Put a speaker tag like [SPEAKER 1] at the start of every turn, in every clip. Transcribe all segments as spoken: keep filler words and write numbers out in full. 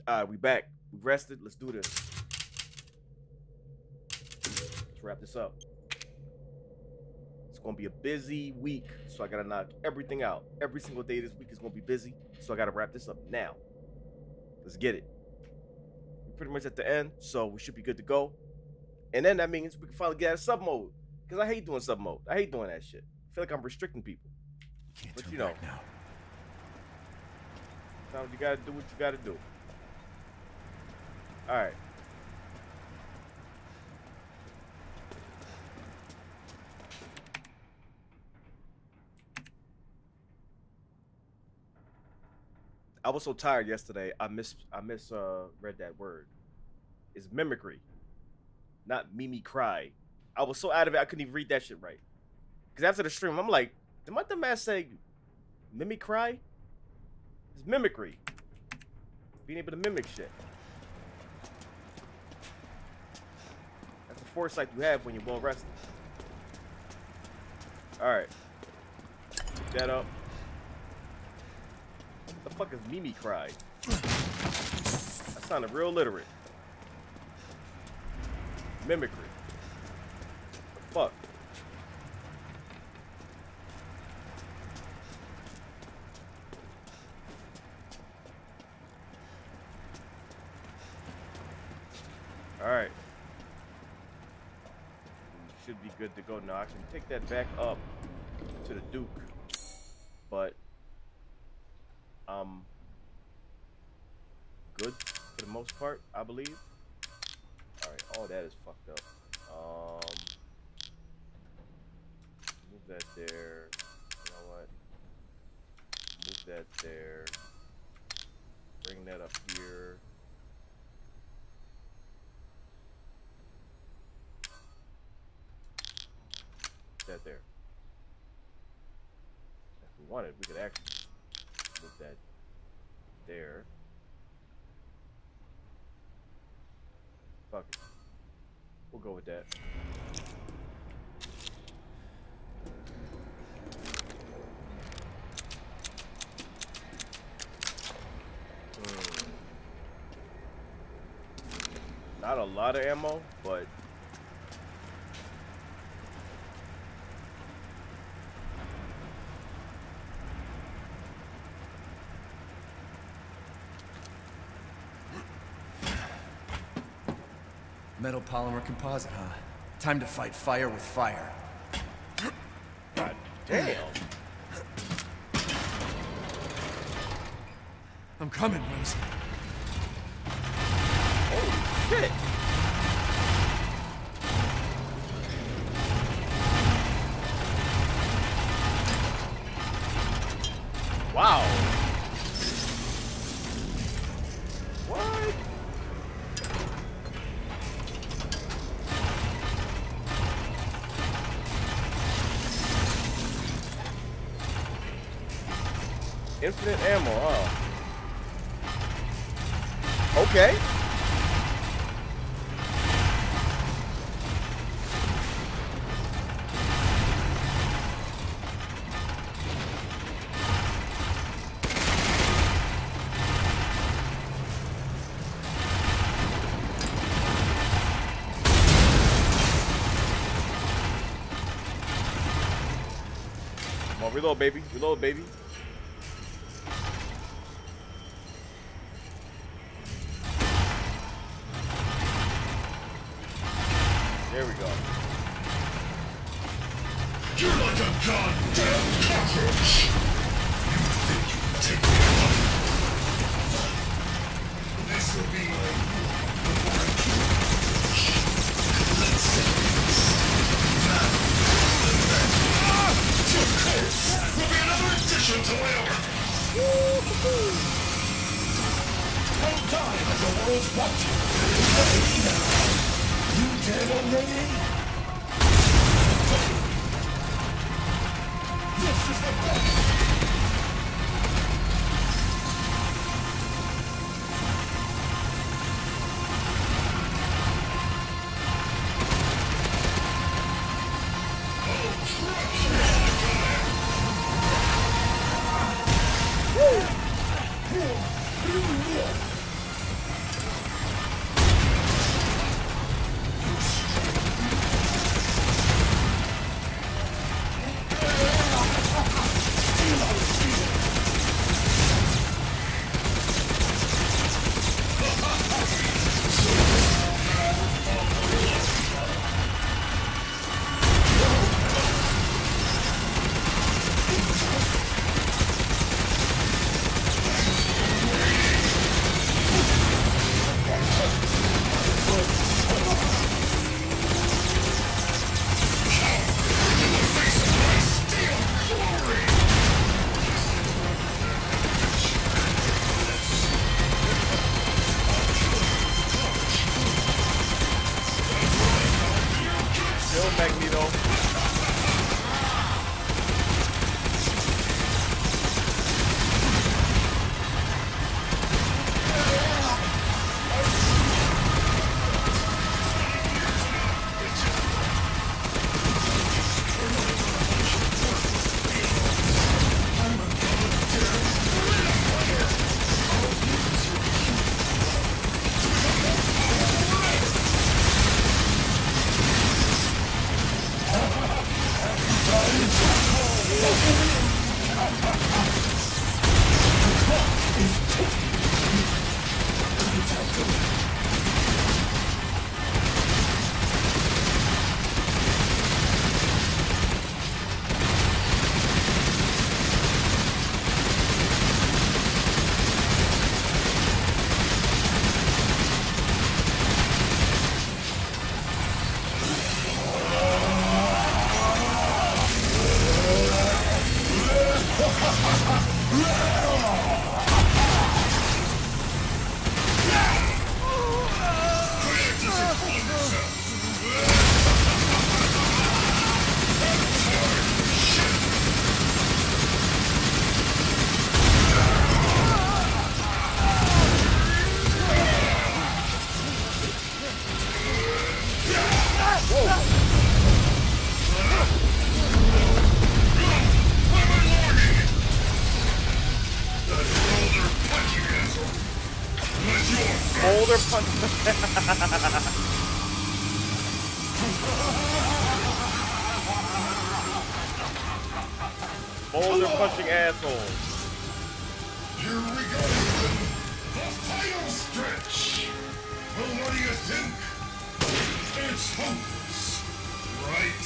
[SPEAKER 1] All right, we back. We rested. Let's do this. Let's wrap this up. It's gonna be a busy week, so I gotta knock everything out. Every single day this week is gonna be busy, so I gotta wrap this up now. Let's get it. We're pretty much at the end, so we should be good to go. And then that means we can finally get out of sub mode. Because I hate doing sub mode. I hate doing that shit. I feel like I'm restricting people.
[SPEAKER 2] Can't
[SPEAKER 1] but
[SPEAKER 2] turn
[SPEAKER 1] you know,
[SPEAKER 2] back now.
[SPEAKER 1] sometimes you gotta do what you gotta do. Alright. I was so tired yesterday. I miss I miss uh read that word. It's mimicry, not mimi cry. I was so out of it I couldn't even read that shit right. Cause after the stream, I'm like, did my dumb ass say mimic cry? It's mimicry. Being able to mimic shit. That's the foresight you have when you're well rested. Alright. Pick that up. What the fuck is Mimi cry? That sounded real literate. Mimicry. The fuck? Alright. Should be good to go now. I can take that back up to the Duke. But um good for the most part, I believe. Alright, all that is fucked up. Um move that there. You know what? Move that there. Bring that up here. That there. If we wanted, we could actually move that there. Fuck it. We'll go with that. Hmm. Not a lot of ammo, but
[SPEAKER 2] Metal polymer composite, huh? Time to fight fire with fire.
[SPEAKER 1] God damn.
[SPEAKER 2] I'm coming, Rose.
[SPEAKER 1] Holy shit. Wow. What? Infinite ammo, huh? Okay. Come on, reload, baby. Reload, baby. There we go.
[SPEAKER 3] You're like a goddamn cockroach! You think you can take me out? This will be my before I kill you. Let's set this. Now, and then. Your corpse will be another addition to my order! Hold time at the world's watching. Ready now. You dead already? This is the best!
[SPEAKER 1] Boulder punch. Boulder punching asshole.
[SPEAKER 3] Here we go. The final stretch. Well, what do you think? It's hopeless, right?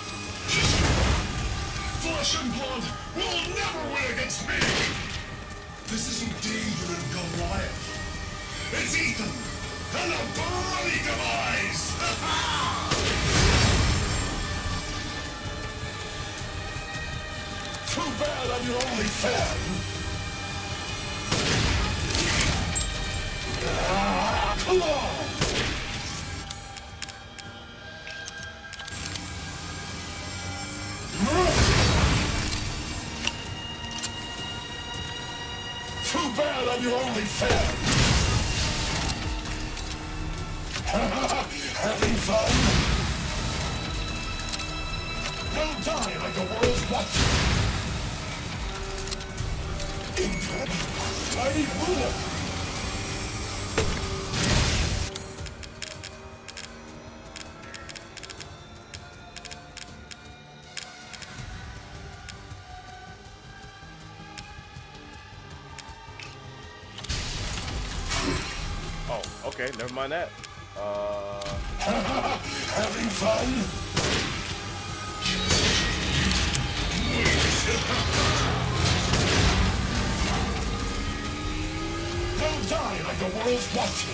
[SPEAKER 3] Flesh and blood will never win against me. This isn't David and Goliath. It's Ethan and a bloody demise. Too bad I'm your only fan. Ah, come on. Too bad I'm your only fan. Having fun? Don't die like the world's watching. Incredible. I need ruler.
[SPEAKER 1] Oh, okay, never mind that. Uh...
[SPEAKER 3] Having fun? Don't die like the world's watching.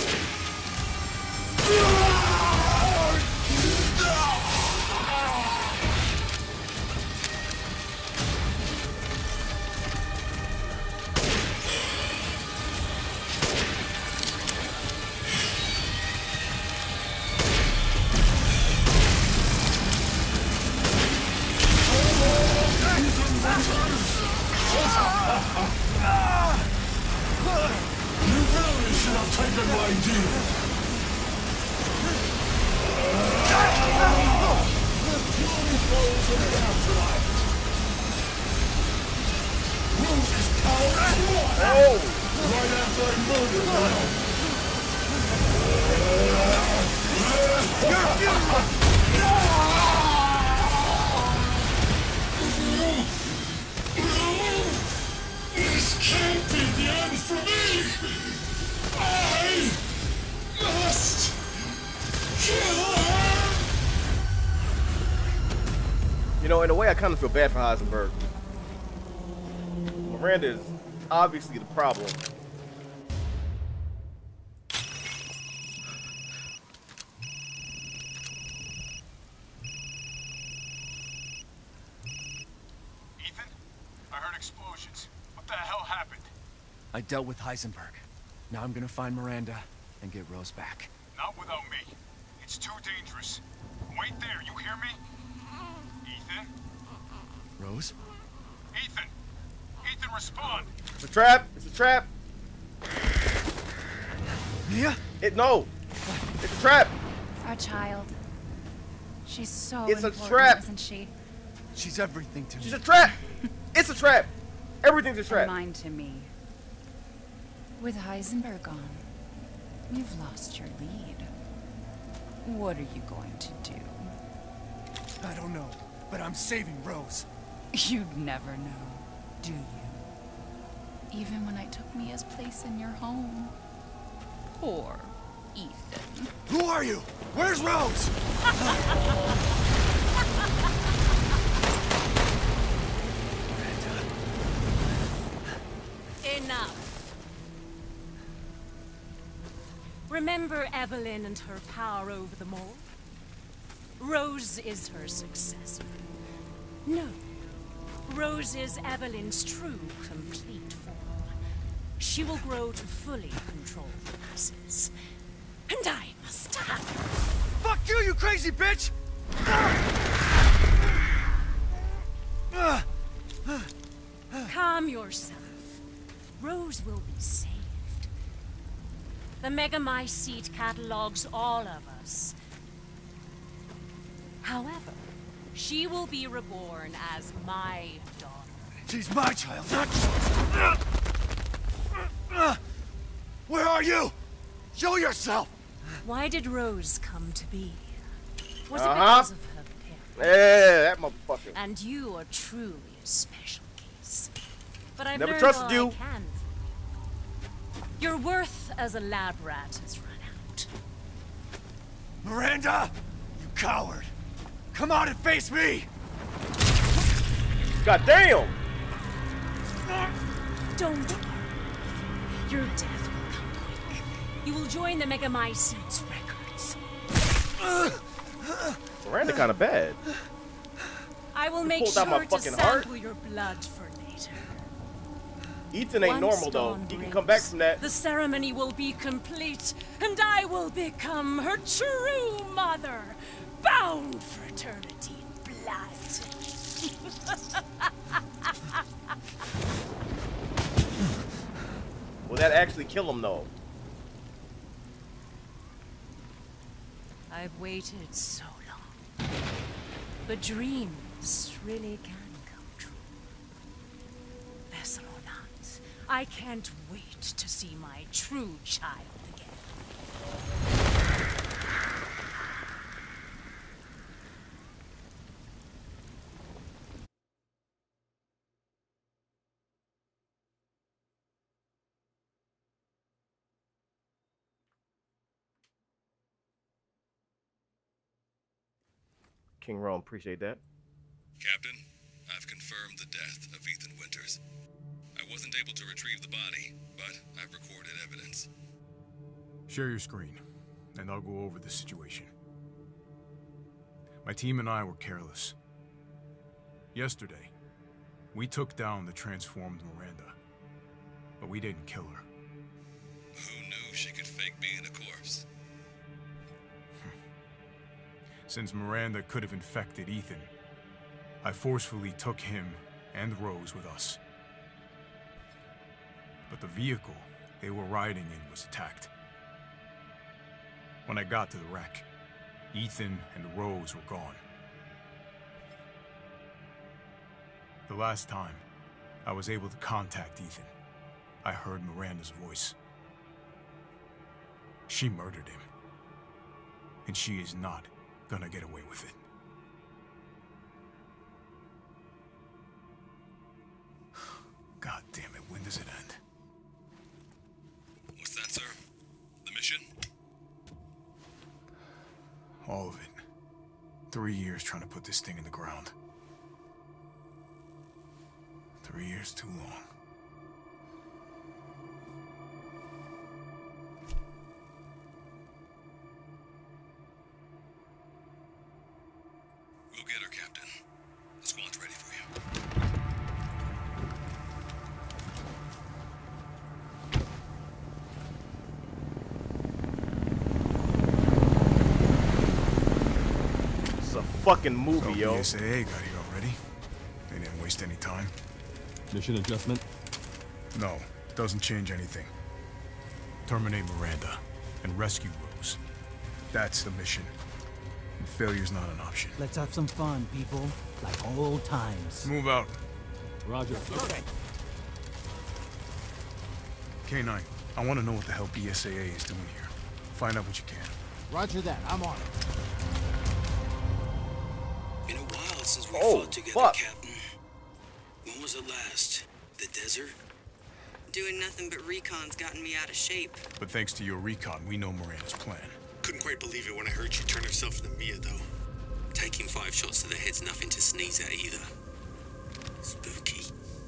[SPEAKER 3] You really should have taken my deal. You only flows in the afterlife. Rose is power and what?
[SPEAKER 1] Oh!
[SPEAKER 3] Right after I murdered her. This can't be the end for me! I must kill her!
[SPEAKER 1] You know, in a way, I kind of feel bad for Heisenberg. Miranda is obviously the problem.
[SPEAKER 4] Ethan? I heard explosions. What the hell happened?
[SPEAKER 2] I dealt with Heisenberg. Now I'm gonna find Miranda and get Rose back.
[SPEAKER 4] Not without me. It's too dangerous. Wait there, you hear me? Ethan?
[SPEAKER 2] Rose?
[SPEAKER 4] Ethan! Ethan, respond!
[SPEAKER 1] It's a trap! It's a trap!
[SPEAKER 2] Mia?
[SPEAKER 1] It no! It's a trap!
[SPEAKER 5] Our child. She's so
[SPEAKER 1] It's a
[SPEAKER 5] important,
[SPEAKER 1] trap.
[SPEAKER 5] isn't she?
[SPEAKER 2] She's everything to
[SPEAKER 1] She's
[SPEAKER 2] me.
[SPEAKER 1] a trap! It's a trap! Everything's a
[SPEAKER 5] A
[SPEAKER 1] trap!
[SPEAKER 5] mine to me. With Heisenberg gone, we've lost your lead. What are you going to do?
[SPEAKER 2] I don't know, but I'm saving Rose.
[SPEAKER 5] You'd never know, do you? Even when I took Mia's place in your home. Poor Ethan.
[SPEAKER 2] Who are you? Where's Rose?
[SPEAKER 6] Enough. Remember Evelyn and her power over them all? Rose is her successor. No. Rose is Evelyn's true, complete form. She will grow to fully control the masses. And I must have her.
[SPEAKER 2] Fuck you, you crazy bitch!
[SPEAKER 6] Calm yourself. Rose will be saved. The Megamycete catalogs all of us. However, she will be reborn as my daughter.
[SPEAKER 2] She's my child, not yours. Where are you? Show yourself!
[SPEAKER 6] Why did Rose come to be? Was it
[SPEAKER 1] Uh-huh.
[SPEAKER 6] because of her parents?
[SPEAKER 1] Yeah, that motherfucker.
[SPEAKER 6] And you are truly a special case. But I've
[SPEAKER 1] Never
[SPEAKER 6] learned
[SPEAKER 1] trusted
[SPEAKER 6] all
[SPEAKER 1] you.
[SPEAKER 6] I can from you. Your worth as a lab rat has run out.
[SPEAKER 2] Miranda! You coward! Come out and face me!
[SPEAKER 1] God damn!
[SPEAKER 6] Don't worry. Your death will come quick. You will join the Megamycete's records.
[SPEAKER 1] Miranda kind of bad.
[SPEAKER 6] I will make
[SPEAKER 1] pulled out my
[SPEAKER 6] sure to
[SPEAKER 1] fucking heart.
[SPEAKER 6] sample your blood for later.
[SPEAKER 1] Ethan ain't
[SPEAKER 6] Once
[SPEAKER 1] normal though.
[SPEAKER 6] dawn
[SPEAKER 1] He can
[SPEAKER 6] breaks,
[SPEAKER 1] come back from that.
[SPEAKER 6] The ceremony will be complete, and I will become her true mother, bound for eternity in blood.
[SPEAKER 1] Will that actually kill him though?
[SPEAKER 6] I've waited so long. But dreams really can come true. Vessel or not, I can't wait to see my true child again.
[SPEAKER 1] King Rome, appreciate that.
[SPEAKER 7] Captain, I've confirmed the death of Ethan Winters. I wasn't able to retrieve the body, but I've recorded evidence.
[SPEAKER 8] Share your screen, and I'll go over the situation. My team and I were careless. Yesterday, we took down the transformed Miranda, but we didn't kill her.
[SPEAKER 7] Who knew she could fake being a corpse?
[SPEAKER 8] Since Miranda could have infected Ethan, I forcefully took him and Rose with us. But the vehicle they were riding in was attacked. When I got to the wreck, Ethan and Rose were gone. The last time I was able to contact Ethan, I heard Miranda's voice. She murdered him, and she is not gonna get away with it. God damn it, when does it end?
[SPEAKER 7] What's that, sir? The mission?
[SPEAKER 8] All of it. Three years trying to put this thing in the ground. Three years too long.
[SPEAKER 7] We'll get her, Captain. The squad's ready for you.
[SPEAKER 1] It's a fucking movie,
[SPEAKER 8] So
[SPEAKER 1] yo.
[SPEAKER 8] B S A A got here already. They didn't waste any time.
[SPEAKER 9] Mission adjustment?
[SPEAKER 8] No, doesn't change anything. Terminate Miranda and rescue Rose. That's the mission. And failure's not an option.
[SPEAKER 10] Let's have some fun, people. Like old times.
[SPEAKER 8] Move out.
[SPEAKER 9] Roger.
[SPEAKER 10] Okay.
[SPEAKER 8] K nine, I want to know what the hell B S A A is doing here. Find out what you can.
[SPEAKER 10] Roger that. I'm on it.
[SPEAKER 11] Been a while since we
[SPEAKER 1] Oh,
[SPEAKER 11] fought together,
[SPEAKER 1] fuck.
[SPEAKER 11] Captain. When was it last? The desert? Doing nothing but recon's gotten me out of shape.
[SPEAKER 8] But thanks to your recon, we know Miranda's plan.
[SPEAKER 12] Couldn't quite believe it when I heard she turned herself into Mia, though. Taking five shots to the head's nothing to sneeze at either. Spooky.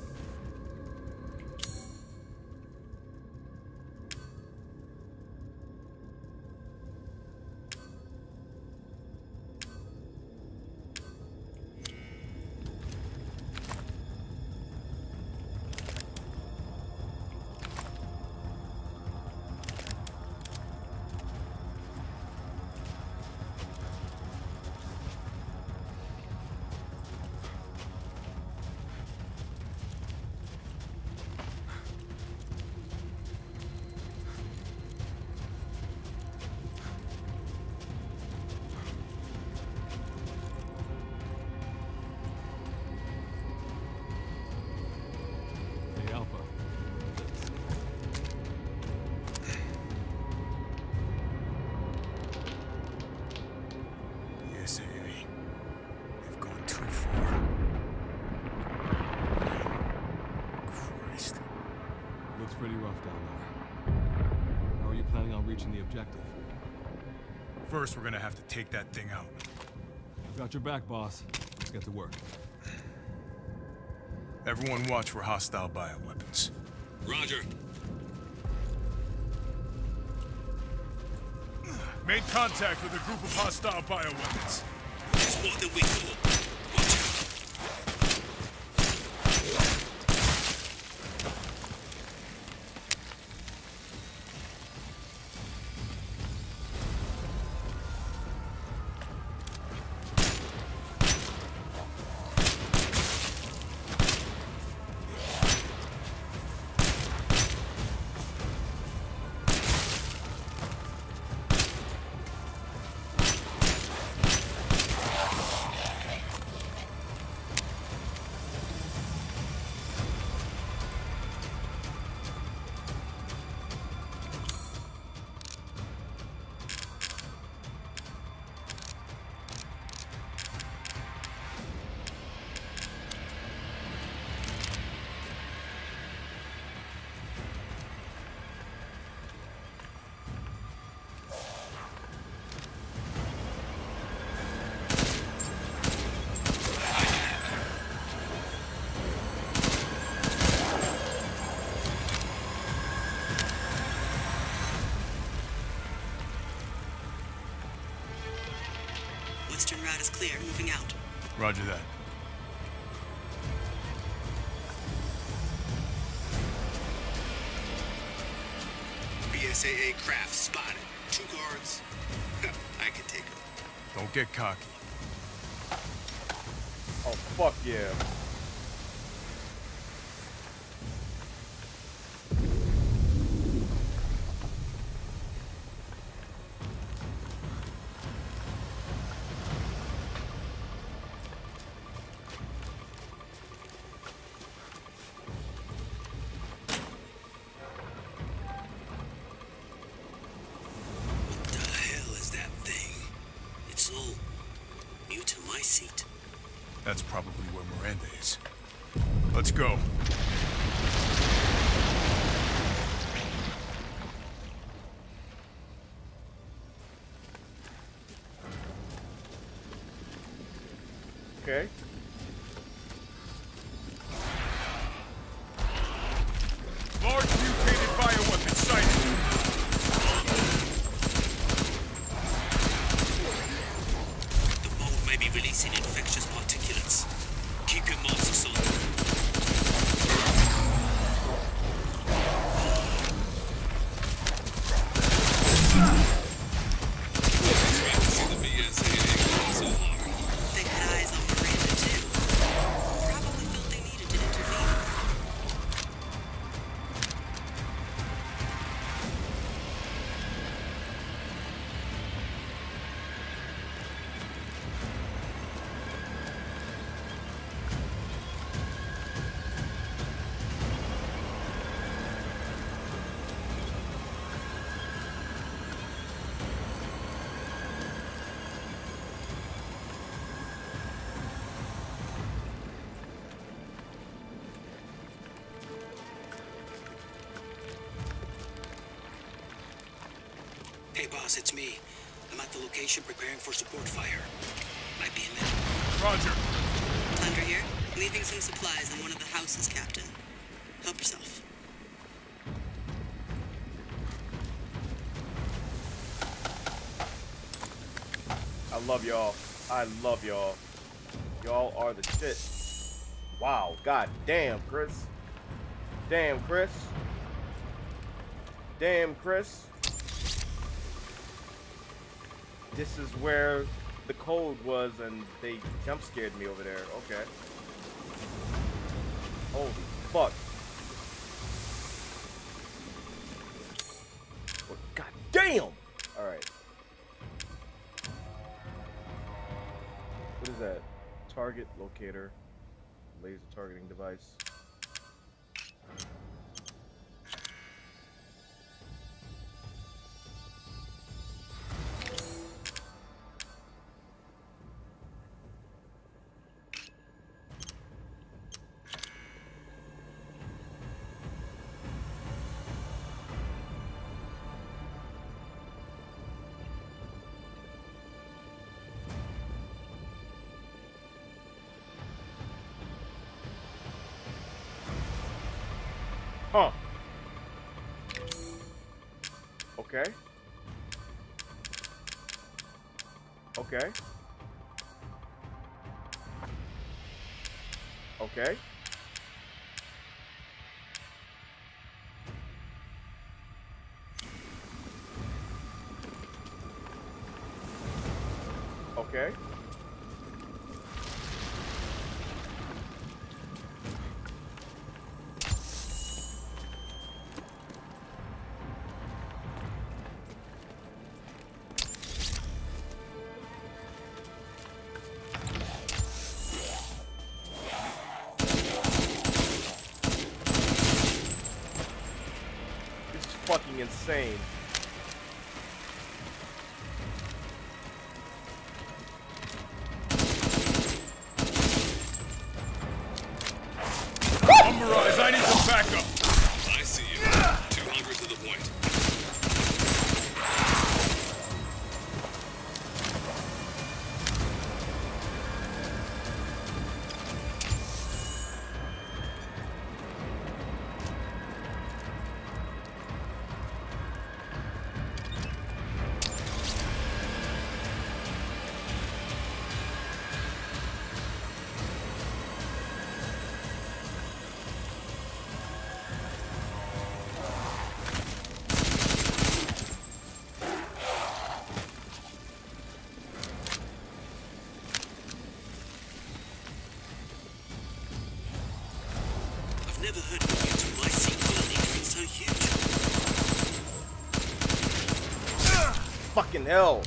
[SPEAKER 9] Pretty rough down there. How are you planning on reaching the objective?
[SPEAKER 8] First, we're gonna have to take that thing out.
[SPEAKER 9] I've got your back, boss. Let's get to work.
[SPEAKER 8] Everyone watch for hostile bioweapons.
[SPEAKER 7] Roger.
[SPEAKER 8] Made contact with a group of hostile bioweapons.
[SPEAKER 12] There's more than we thought. Watch out.
[SPEAKER 11] Western route is clear. Moving out.
[SPEAKER 8] Roger that.
[SPEAKER 12] B S A A craft spotted. Two guards. I can take them.
[SPEAKER 8] Don't get cocky.
[SPEAKER 1] Oh, fuck yeah.
[SPEAKER 12] Seat.
[SPEAKER 8] That's probably where Miranda is. Let's go.
[SPEAKER 1] Okay.
[SPEAKER 8] Large mutated bioweapon sighted.
[SPEAKER 12] Releasing infectious particulates. Keep your masks on.
[SPEAKER 11] They had eyes on Miranda too.
[SPEAKER 12] Boss, it's me. I'm at the location preparing for support fire. Might be a minute.
[SPEAKER 8] Roger.
[SPEAKER 11] Tundra here. Leaving some supplies in one of the houses, Captain. Help yourself.
[SPEAKER 1] I love y'all. I love y'all. Y'all are the shit. Wow. God damn, Chris. Damn, Chris. Damn, Chris. This is where the code was and they jump scared me over there. Okay. Holy fuck. Oh, God damn. Alright. What is that? Target locator. Laser targeting device. Huh. Okay. Okay. Okay. Okay. Fucking insane.
[SPEAKER 8] Summarize, I need some backup.
[SPEAKER 7] I see you. two hundred to the point.
[SPEAKER 12] Never heard of you to my sequel being so huge.
[SPEAKER 1] Fucking hell.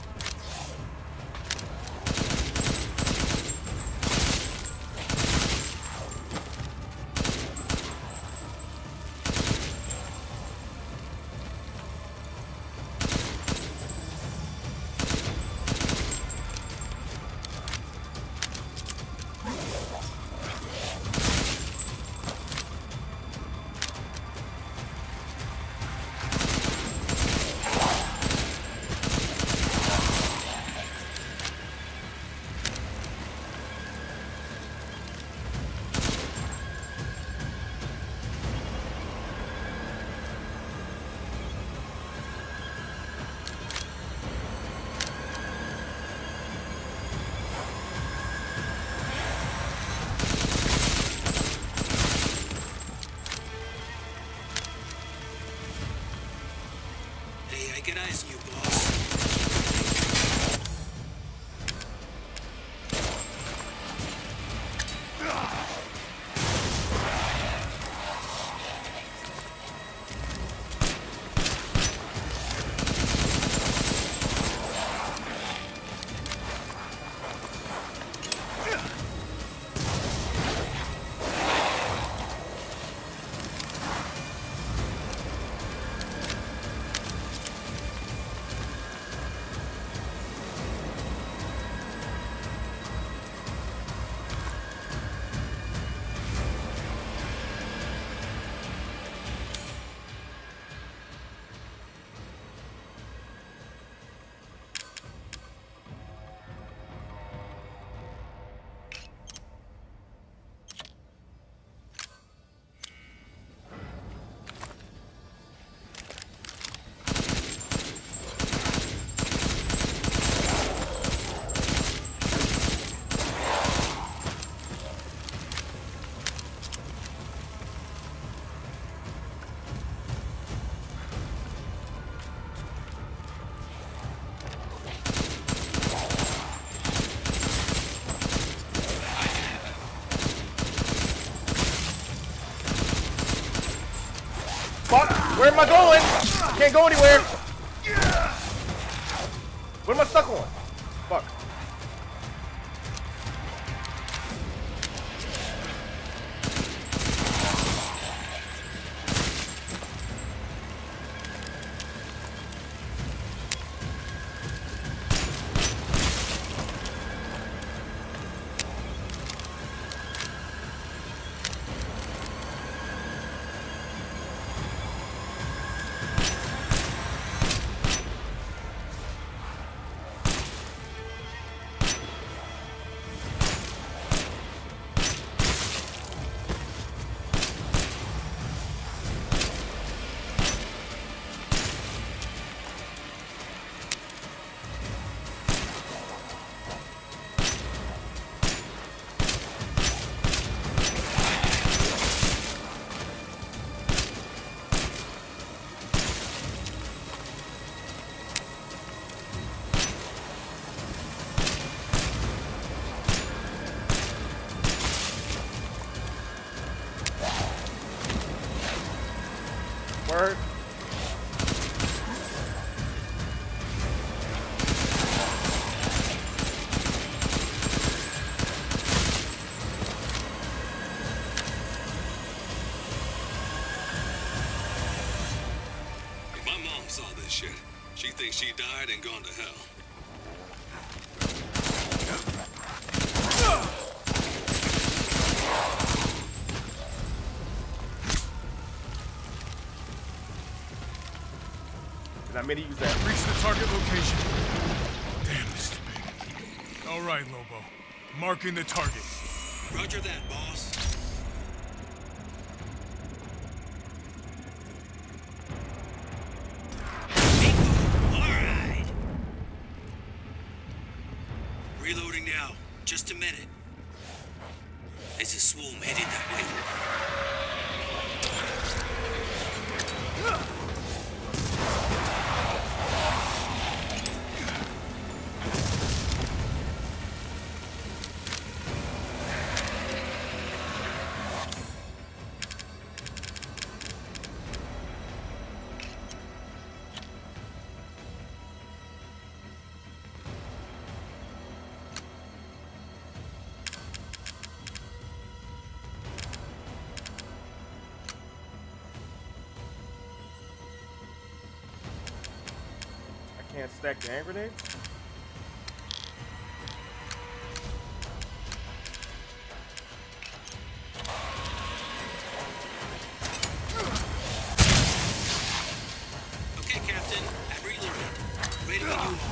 [SPEAKER 12] Get eyes on you, boss.
[SPEAKER 1] Where am I going? Can't go anywhere. What am I stuck on? Fuck. Word.
[SPEAKER 7] If my mom saw this shit, she thinks she died and gone to hell.
[SPEAKER 1] And I meant to use that.
[SPEAKER 8] Reach the target location. Damn, this is big. All right, Lobo. Marking the target.
[SPEAKER 12] Roger that, boss. Alright. Reloading now. Just a minute. There's a swarm headed that way.
[SPEAKER 1] Can't stack the hand grenade?
[SPEAKER 12] Okay, Captain. I'm reloaded. Ready when you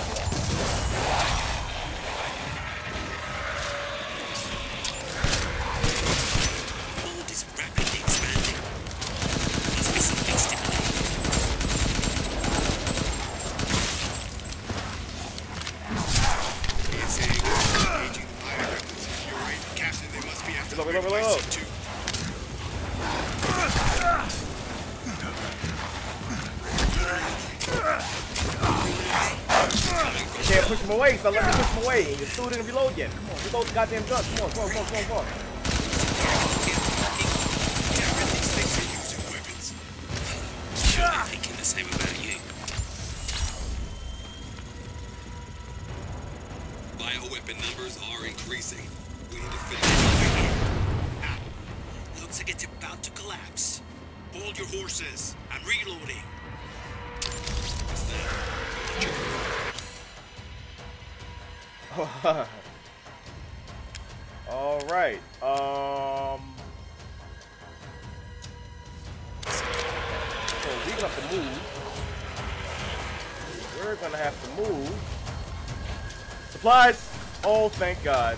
[SPEAKER 12] Hold is rapidly expanding. Must be something stimulating.
[SPEAKER 1] Reload, reload, reload. You can't push him away, so let me push him away. And you still didn't reload yet. Come on, reload the goddamn gun. Come on, come on, come on, come on, come on.
[SPEAKER 12] Sure, they're thinking the same about you.
[SPEAKER 7] Bioweapon numbers are increasing. We need to finish
[SPEAKER 12] Ah, looks like it's about to collapse. Hold your horses. I'm reloading.
[SPEAKER 7] What's that?
[SPEAKER 1] All right. Um. So we're gonna have to move. We're gonna have to move. Supplies. Oh, thank God.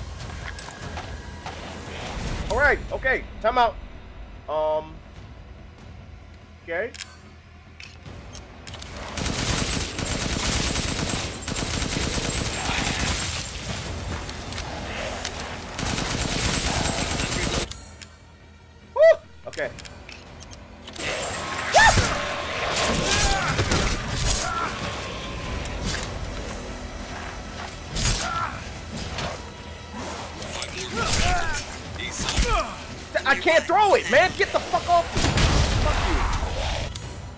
[SPEAKER 1] All right. Okay. Time out. Um. Okay. Woo! Okay. I can't throw it, man. Get the fuck off me. Fuck you.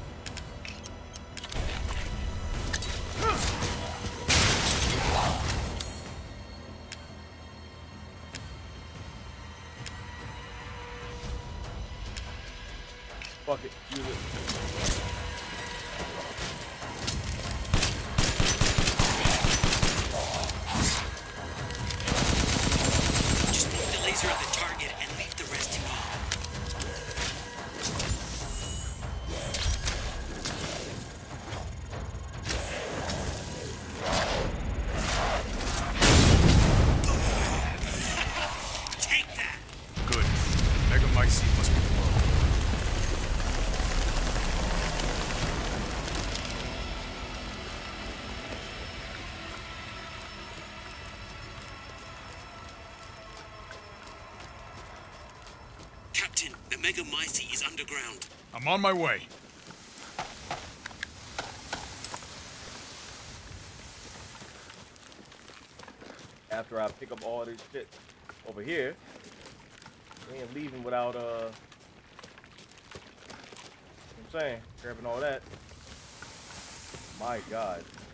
[SPEAKER 1] Fuck it. Use it.
[SPEAKER 12] Just point the laser at the target and leave the rest to me. Take that!
[SPEAKER 8] Good. Megamycete must be below.
[SPEAKER 12] Captain, the Megamycete is underground.
[SPEAKER 8] I'm on my way.
[SPEAKER 1] After I pick up all this shit over here, we ain't leaving without, uh, you know what I'm saying, grabbing all that. My God.